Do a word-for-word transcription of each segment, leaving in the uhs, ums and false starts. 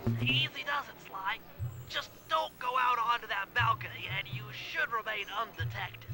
Easy does it, Sly. Just don't go out onto that balcony and you should remain undetected.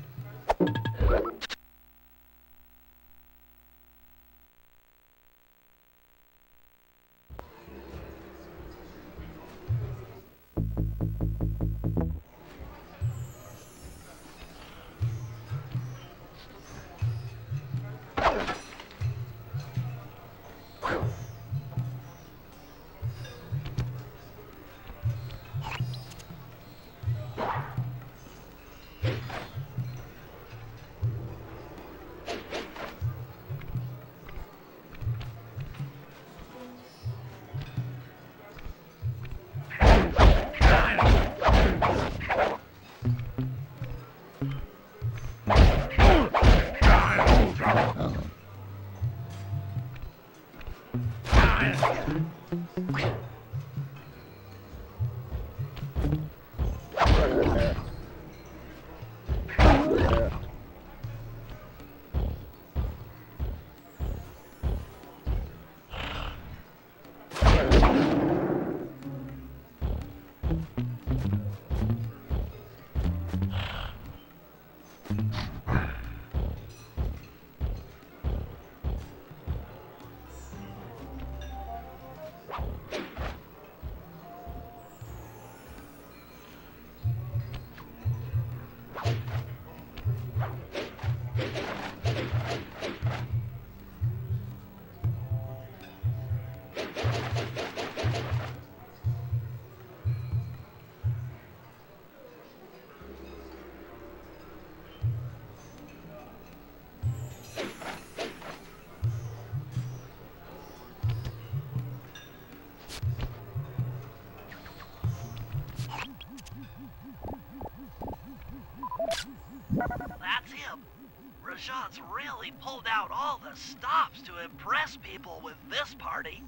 That's him. Rajan's really pulled out all the stops to impress people with this party.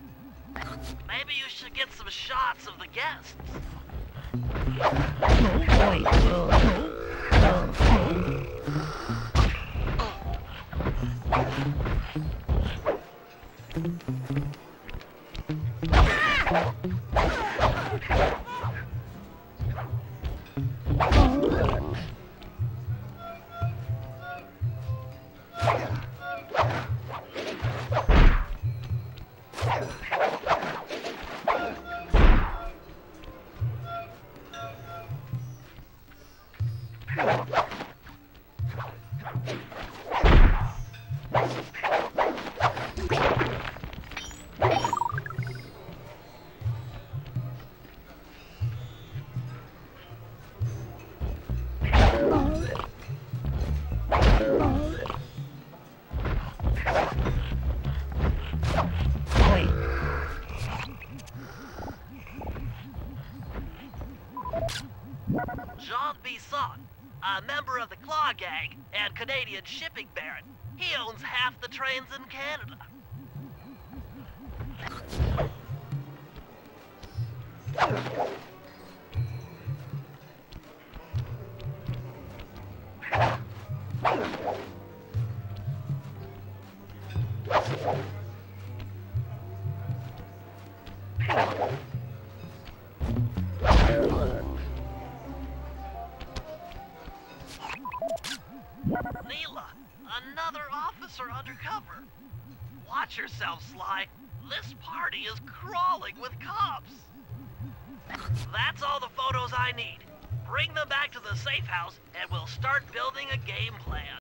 Maybe you should get some shots of the guests. Bison, a member of the Claw Gang and Canadian shipping baron. He owns half the trains in Canada. Another officer undercover. Watch yourself, Sly. This party is crawling with cops. That's all the photos I need. Bring them back to the safe house and we'll start building a game plan.